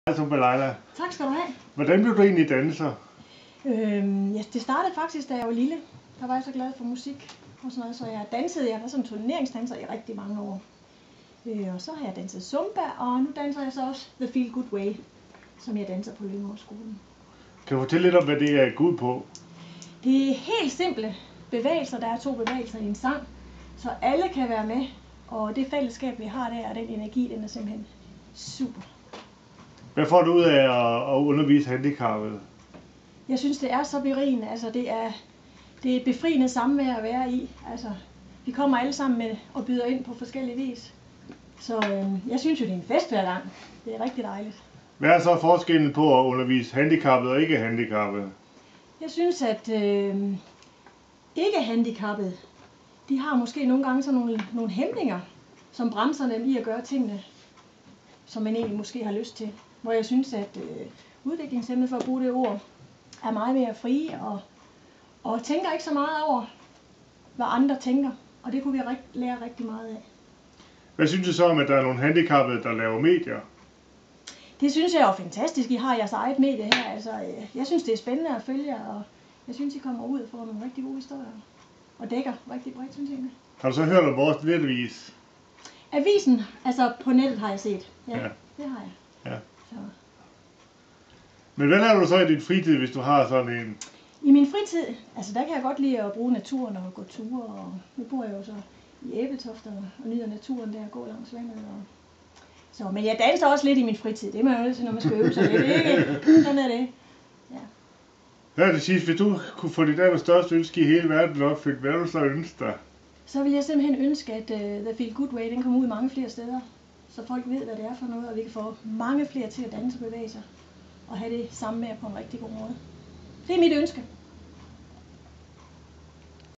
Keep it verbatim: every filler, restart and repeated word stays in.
Hej Sumbalaila. Tak skal du have. Hvordan blev du egentlig danser? Øhm, ja, det startede faktisk, da jeg var lille. Der var jeg så glad for musik og sådan noget, så jeg dansede. Jeg var sådan en turneringsdanser i rigtig mange år. Øh, og så har jeg danset zumba, og nu danser jeg så også The Feel Good Way, som jeg danser på Lyngårdsskolen. Kan du fortælle lidt om, hvad det er gået på? Det er helt simple bevægelser. Der er to bevægelser i en sang, så alle kan være med. Og det fællesskab, vi har der, og den energi, den er simpelthen super. Hvad får du ud af at undervise handicappede? Jeg synes, det er så berigende. Altså, det er, det er et befriende samvær at være i. Altså, vi kommer alle sammen med og byder ind på forskellige vis. Så øh, jeg synes jo, det er en fest hver gang. Det er rigtig dejligt. Hvad er så forskellen på at undervise handicappede og ikke handicappede? Jeg synes, at øh, ikke handicappede, de har måske nogle gange sådan nogle, nogle hæmninger, som bremser dem i at gøre tingene, som man egentlig måske har lyst til. Hvor jeg synes, at øh, udviklingshæmmede, for at bruge det ord, er meget mere frie og, og tænker ikke så meget over, hvad andre tænker. Og det kunne vi rigt, lære rigtig meget af. Hvad synes du så om, at der er nogle handicappede, der laver medier? Det synes jeg er fantastisk. I har jeres eget medie her. Altså, jeg synes, det er spændende at følge, og jeg synes, I kommer ud og får nogle rigtig gode historier. Og dækker rigtig bredt, synes jeg. Har du så hørt om vores netavis? Avisen, altså på nettet har jeg set. Ja, Ja. Det har jeg. Ja. Så. Men hvad laver du så i din fritid, hvis du har sådan en? I min fritid, altså der kan jeg godt lide at bruge naturen og gå ture. Og nu bor jeg jo så i Æbeltoft og nyder naturen der og gå langs vandet. Og så, men jeg danser også lidt i min fritid. Det er man jo nødt til, når man skal øve sig lidt, ikke? Sådan er det. Ja. Hvad det sidste, hvis du kunne få dit allerstørste ønske i hele verden opfyldt, hvad ville du så ønske dig? Så vil jeg simpelthen ønske, at uh, The Feel Good Way, den kommer ud mange flere steder. Så folk ved, hvad det er for noget, og vi kan få mange flere til at danse og bevæge sig. Og have det samme med på en rigtig god måde. Det er mit ønske.